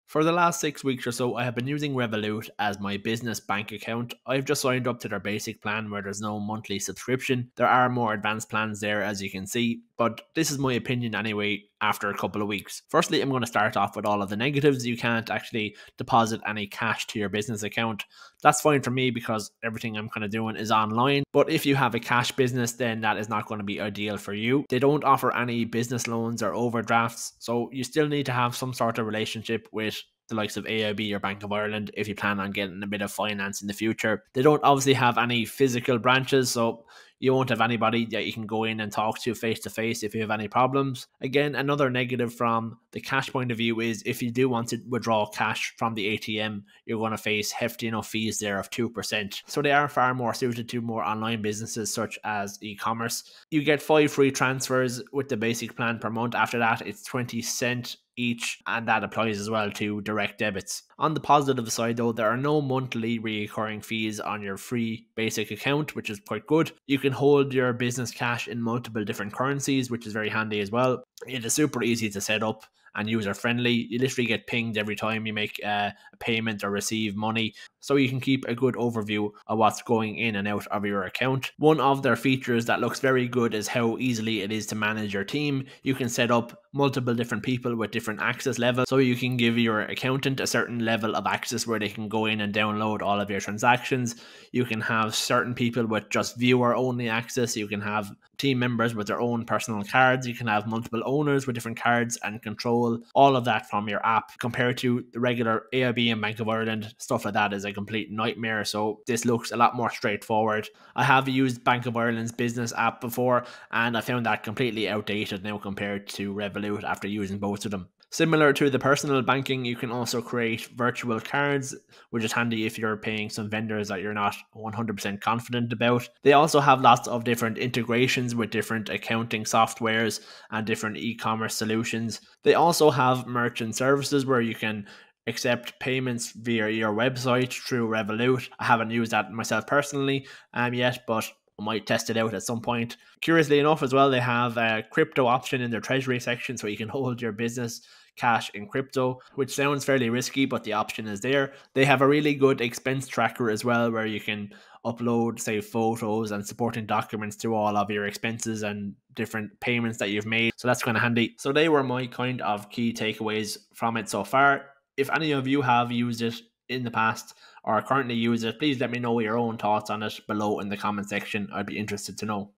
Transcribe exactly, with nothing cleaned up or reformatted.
For the last six weeks or so, I have been using Revolut as my business bank account. I've just signed up to their basic plan where there's no monthly subscription. There are more advanced plans there, as you can see, but this is my opinion anyway after a couple of weeks. Firstly, I'm going to start off with all of the negatives. You can't actually deposit any cash to your business account. That's fine for me because everything I'm kind of doing is online. But if you have a cash business, then that is not going to be ideal for you. They don't offer any business loans or overdrafts, so you still need to have some sort of relationship with the likes of A I B or Bank of Ireland if you plan on getting a bit of finance in the future. They don't obviously have any physical branches, so you won't have anybody that you can go in and talk to face to face if you have any problems. Again, another negative from the cash point of view is if you do want to withdraw cash from the A T M, you're going to face hefty enough fees there of two percent. So they are far more suited to more online businesses such as e-commerce. You get five free transfers with the basic plan per month. After that, it's twenty cent each, and that applies as well to direct debits. On the positive side though, there are no monthly recurring fees on your free basic account, which is quite good. You can hold your business cash in multiple different currencies, which is very handy as well. It is super easy to set up and user friendly. You literally get pinged every time you make uh, a payment or receive money, so you can keep a good overview of what's going in and out of your account. One of their features that looks very good is how easily it is to manage your team. You can set up multiple different people with different access levels, so you can give your accountant a certain level of access where they can go in and download all of your transactions. You can have certain people with just viewer only access. You can have team members with their own personal cards. You can have multiple owners with different cards and control all of that from your app. Compared to the regular A I B and Bank of Ireland, stuff like that is a complete nightmare. So this looks a lot more straightforward. I have used Bank of Ireland's business app before, and I found that completely outdated now compared to Revolut after using both of them. Similar to the personal banking, you can also create virtual cards, which is handy if you're paying some vendors that you're not one hundred percent confident about. They also have lots of different integrations with different accounting softwares and different e-commerce solutions. They also have merchant services where you can accept payments via your website through Revolut. I haven't used that myself personally um, yet, but I might test it out at some point. Curiously enough as well, they have a crypto option in their treasury section, so you can hold your business cash in crypto, which sounds fairly risky, but the option is there. They have a really good expense tracker as well, where you can upload, say, photos and supporting documents to all of your expenses and different payments that you've made. So that's kind of handy. So they were my kind of key takeaways from it so far. If any of you have used it in the past or currently use it, please let me know your own thoughts on it below in the comment section. I'd be interested to know.